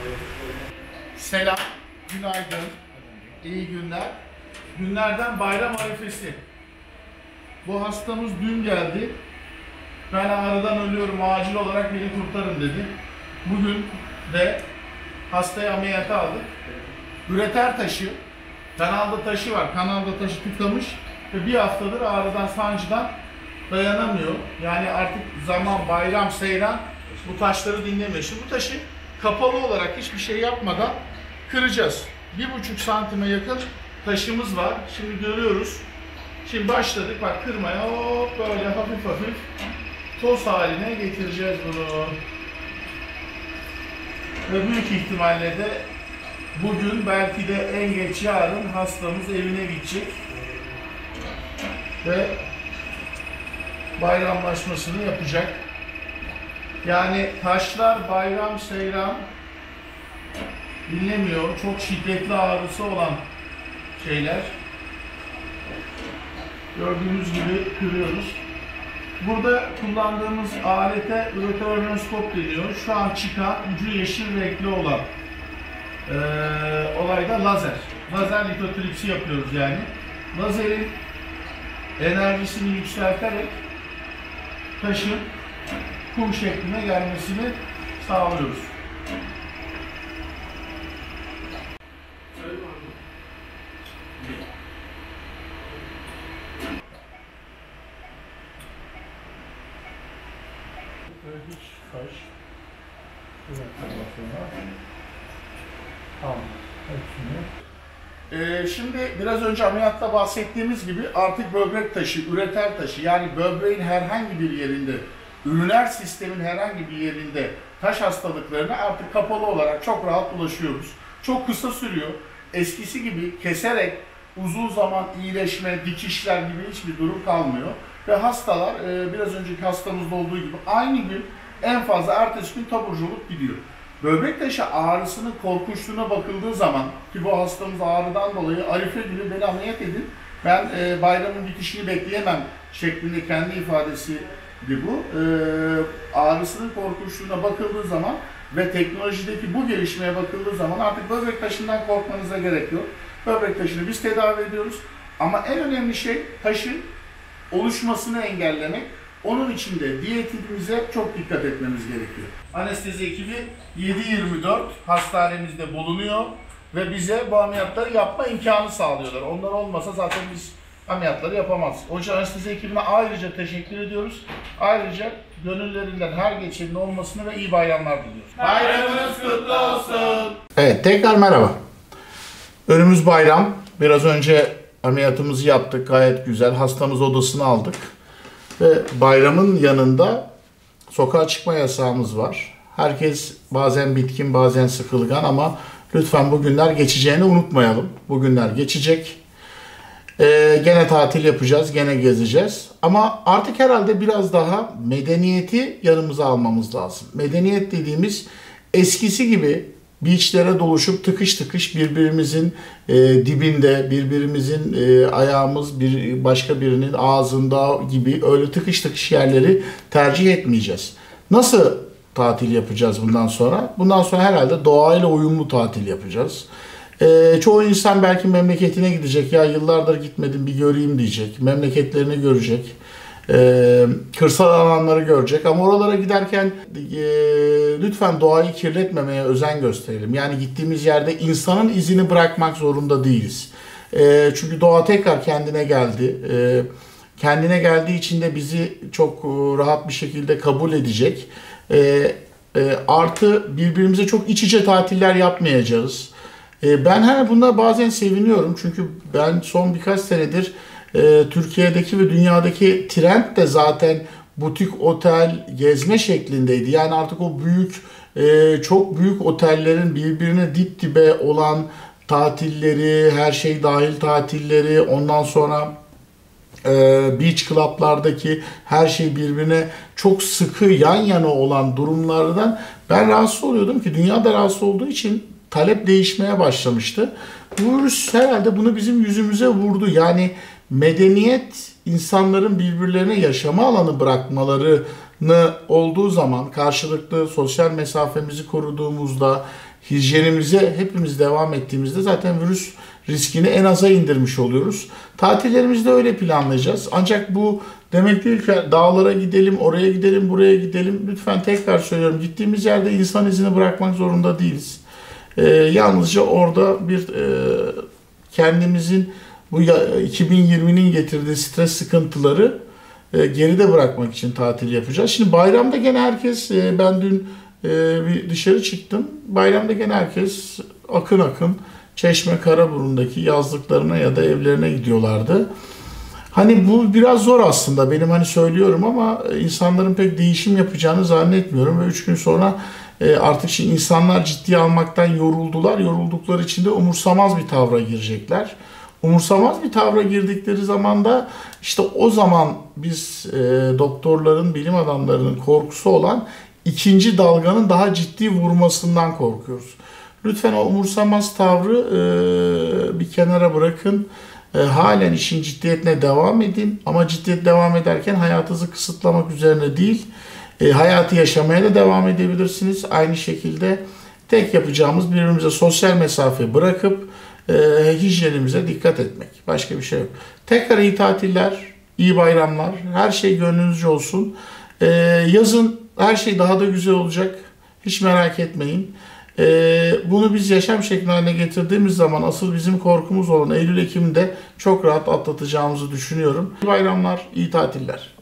Selam, günaydın, iyi günler. Günlerden bayram arifesi. Bu hastamız dün geldi. Ben ağrıdan ölüyorum, acil olarak beni kurtarın dedi. Bugün de hastayı ameliyata aldık. Üreter taşı, kanalda taşı var. Kanalda taşı tıkamış ve bir haftadır ağrıdan, sancıdan dayanamıyor. Yani artık zaman, bayram, seyran bu taşları dinlemiyor. Şimdi bu taşı kapalı olarak hiçbir şey yapmadan kıracağız. 1,5 santime yakın taşımız var. Şimdi görüyoruz. Şimdi başladık bak kırmaya. Hop böyle hafif hafif toz haline getireceğiz bunu. Ve büyük ihtimalle de bugün belki de en geç yarın hastamız evine gidecek. Ve bayramlaşmasını yapacak. Yani taşlar bayram seyran dinlemiyor. Çok şiddetli ağrısı olan şeyler. Gördüğünüz gibi kırıyoruz. Burada kullandığımız alete ureteroskop deniyor. Şu an çıkan ucu yeşil renkli olan olayda lazer. Lazer litotripsi yapıyoruz yani. Lazerin enerjisini yükselterek taşın kum şekline gelmesini sağlıyoruz. Hiç kaş. Tamam. Şimdi biraz önce ameliyatta bahsettiğimiz gibi artık böbrek taşı, üreter taşı yani böbreğin herhangi bir yerinde, üriner sistemin herhangi bir yerinde taş hastalıklarına artık kapalı olarak çok rahat ulaşıyoruz. Çok kısa sürüyor. Eskisi gibi keserek uzun zaman iyileşme, dikişler gibi hiçbir durum kalmıyor. Ve hastalar biraz önceki hastamızda olduğu gibi aynı gün en fazla ertesi gün taburculuk gidiyor. Böbrek taşı ağrısının korkunçluğuna bakıldığı zaman ki bu hastamız ağrıdan dolayı Arife günü beni ameliyat edin, ben bayramın bitişini bekleyemem şeklinde kendi ifadesiydi bu. Ağrısının korkunçluğuna bakıldığı zaman ve teknolojideki bu gelişmeye bakıldığı zaman artık böbrek taşından korkmanıza gerek yok. Böbrek taşını biz tedavi ediyoruz ama en önemli şey taşın oluşmasını engellemek. Onun için de diyetimize çok dikkat etmemiz gerekiyor. Anestezi ekibi 7/24 hastanemizde bulunuyor ve bize bu ameliyatları yapma imkanı sağlıyorlar. Onlar olmasa zaten biz ameliyatları yapamaz. O yüzden anestezi ekibine ayrıca teşekkür ediyoruz. Ayrıca gönüllerinden her geçenin olmasını ve iyi bayramlar diliyoruz. Bayramınız kutlu olsun. Evet, tekrar merhaba. Önümüz bayram. Biraz önce ameliyatımızı yaptık. Gayet güzel. Hastamız odasını aldık. Ve bayramın yanında sokağa çıkma yasağımız var. Herkes bazen bitkin, bazen sıkılgan ama lütfen bu günler geçeceğini unutmayalım. Bu günler geçecek. Gene tatil yapacağız, gene gezeceğiz. Ama artık herhalde biraz daha medeniyeti yanımıza almamız lazım. Medeniyet dediğimiz eskisi gibi beachlere doluşup tıkış tıkış birbirimizin dibinde, birbirimizin ayağımız bir başka birinin ağzında gibi öyle tıkış tıkış yerleri tercih etmeyeceğiz. Nasıl tatil yapacağız bundan sonra? Bundan sonra herhalde doğayla uyumlu tatil yapacağız. Çoğu insan belki memleketine gidecek. Ya yıllardır gitmedim bir göreyim diyecek. Memleketlerini görecek. Kırsal alanları görecek ama oralara giderken lütfen doğayı kirletmemeye özen gösterelim. Yani gittiğimiz yerde insanın izini bırakmak zorunda değiliz. Çünkü doğa tekrar kendine geldi. Kendine geldiği için de bizi çok rahat bir şekilde kabul edecek. Artı birbirimize çok iç içe tatiller yapmayacağız. Ben buna bazen seviniyorum çünkü ben son birkaç senedir Türkiye'deki ve dünyadaki trend de zaten butik otel gezme şeklindeydi. Yani artık o büyük, çok büyük otellerin birbirine dip dibe olan tatilleri, her şey dahil tatilleri, ondan sonra beach club'lardaki her şey birbirine çok sıkı yan yana olan durumlardan ben rahatsız oluyordum ki dünyada rahatsız olduğu için talep değişmeye başlamıştı. Bu virüs herhalde bunu bizim yüzümüze vurdu. Yani medeniyet insanların birbirlerine yaşama alanı bırakmalarını olduğu zaman karşılıklı sosyal mesafemizi koruduğumuzda hijyenimize hepimiz devam ettiğimizde zaten virüs riskini en aza indirmiş oluyoruz. Tatillerimizi de öyle planlayacağız. Ancak bu demek değil ki dağlara gidelim, oraya gidelim, buraya gidelim. Lütfen tekrar söylüyorum, gittiğimiz yerde insan izini bırakmak zorunda değiliz. Yalnızca orada bir kendimizin bu 2020'nin getirdiği stres sıkıntıları geride bırakmak için tatil yapacağız. Şimdi bayramda gene herkes, ben dün bir dışarı çıktım. Bayramda gene herkes akın akın Çeşme Karaburun'daki yazlıklarına ya da evlerine gidiyorlardı. Hani bu biraz zor aslında, benim hani söylüyorum ama insanların pek değişim yapacağını zannetmiyorum ve 3 gün sonra artık şimdi insanlar ciddiye almaktan yoruldular. Yoruldukları için de umursamaz bir tavra girecekler. Umursamaz bir tavra girdikleri zaman da işte o zaman biz doktorların, bilim adamlarının korkusu olan ikinci dalganın daha ciddi vurmasından korkuyoruz. Lütfen o umursamaz tavrı bir kenara bırakın. Halen işin ciddiyetine devam edin. Ama ciddiyet devam ederken hayatınızı kısıtlamak üzerine değil, hayatı yaşamaya da devam edebilirsiniz. Aynı şekilde tek yapacağımız birbirimize sosyal mesafe bırakıp hijyenimize dikkat etmek. Başka bir şey yok. Tekrar iyi tatiller, iyi bayramlar. Her şey gönlünüzce olsun. Yazın her şey daha da güzel olacak. Hiç merak etmeyin. Bunu biz yaşam şekli haline getirdiğimiz zaman asıl bizim korkumuz olan Eylül-Ekim'de çok rahat atlatacağımızı düşünüyorum. İyi bayramlar, iyi tatiller.